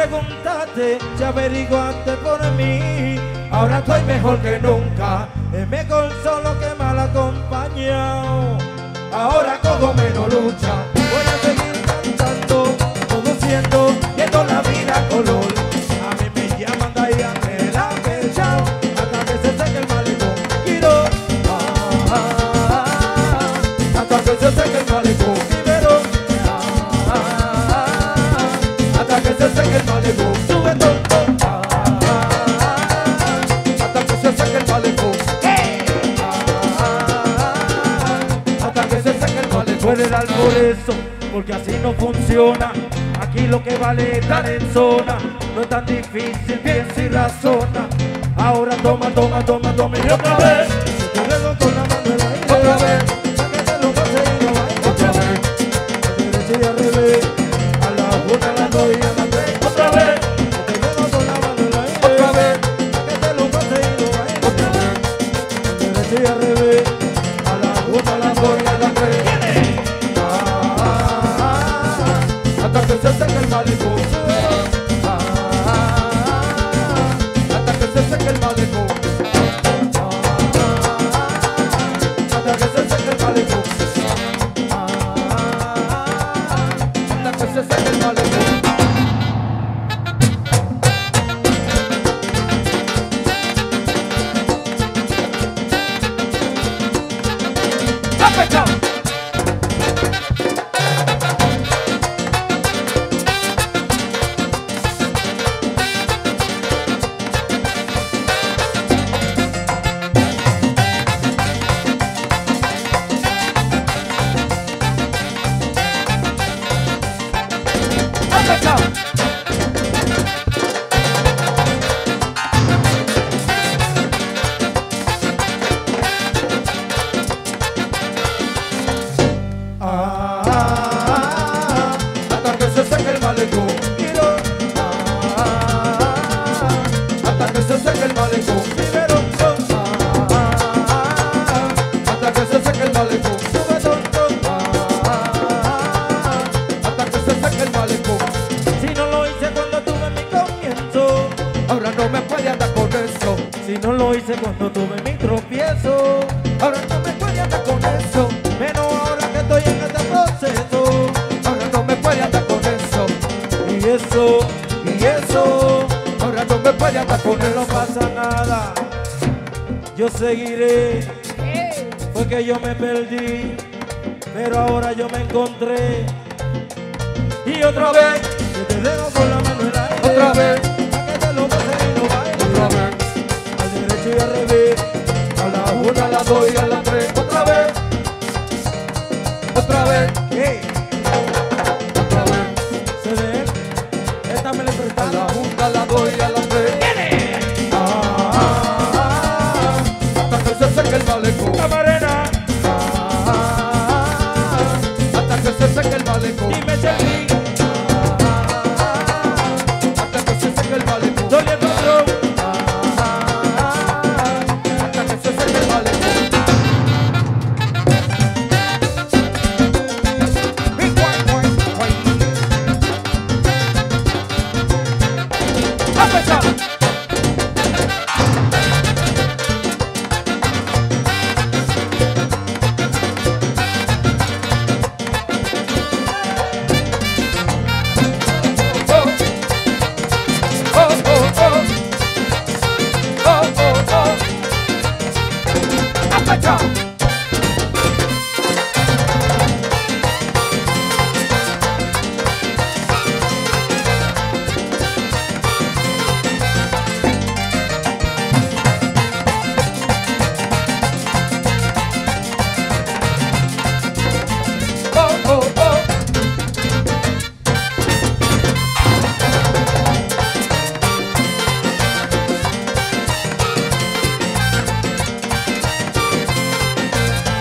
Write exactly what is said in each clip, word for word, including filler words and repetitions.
preguntaste, si averiguaste por mí. Ahora estoy mejor que nunca, es mejor solo que mal acompañado. Ahora cojo menos lucha, voy a seguir cantando, conduciendo, viendo la vida color. A mí me llaman Diane la Pechao, hasta que se seque el malecón. Quiero, ah, ah, ah, hasta que se seque el malecón. Primero, ah, ah, ah, hasta que se seque el malecón. Sube todo, ah, ah, ah, hasta que se seque el malecón. Puede dar por eso, porque así no funciona. Aquí lo que vale es estar en zona. No es tan difícil, piensa y razona. Ahora toma, toma, toma, toma y otra vez. Te luego con la mano en la idea. Otra vez, para que te lo pase y lo baile. Otra vez, a derecha y al revés. A la una, a las dos y a las tres. Otra vez, te luego con la mano en la idea. Otra vez, para que te lo pase y lo baile. Otra vez, a derecha y al revés. A la una, a las dos y a las tres. Hasta que se seque el malecón, ah, ah, ah, hasta que se seque el malecón, ah, ah, hasta que se seque el malecón, ah, ah, hasta que se seque el malecón. Si no lo hice cuando tuve mi tropiezo, ahora no me puede andar con eso. Menos ahora que estoy en este proceso, ahora no me puede andar con eso. Y eso, y eso, ahora no me puede andar con eso. No pasa nada, yo seguiré. Fue que yo me perdí, pero ahora yo me encontré. Y otra vez, yo te dejo con la mano en la aire. Otra vez, para que te lo pases y lo bailes. Otra vez, y al revés, a la una, a las dos y a las tres. Otra vez, otra vez, ¿qué? Otra vez, se ve, esta me la prestaron. A la una, a las dos y a las tres. Ah, ah, ah, hasta que se seque el malecón. Camarena. Ah, ah, ah, hasta que se seque el malecón. Dime, Charlie. Ah, ah, ah, hasta que se seque el malecón. Doble patrón.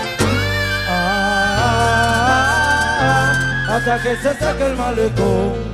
Hasta que se saque el malecón.